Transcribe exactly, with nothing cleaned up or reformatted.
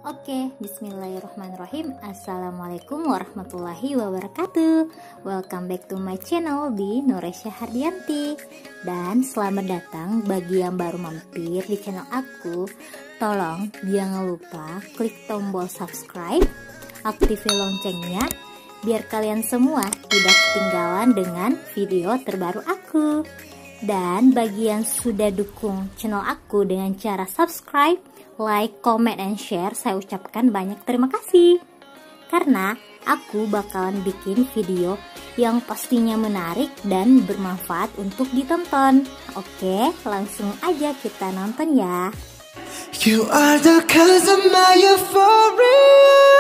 Oke, bismillahirrahmanirrahim. Assalamualaikum warahmatullahi wabarakatuh. Welcome back to my channel di Nuresya Hardianti. Dan selamat datang bagi yang baru mampir di channel aku. Tolong jangan lupa klik tombol subscribe, aktifin loncengnya, biar kalian semua tidak ketinggalan dengan video terbaru aku. Dan bagi yang sudah dukung channel aku dengan cara subscribe, like, comment, and share, saya ucapkan banyak terima kasih. Karena aku bakalan bikin video yang pastinya menarik dan bermanfaat untuk ditonton. Oke, langsung aja kita nonton ya. You are the cause of my euphoria.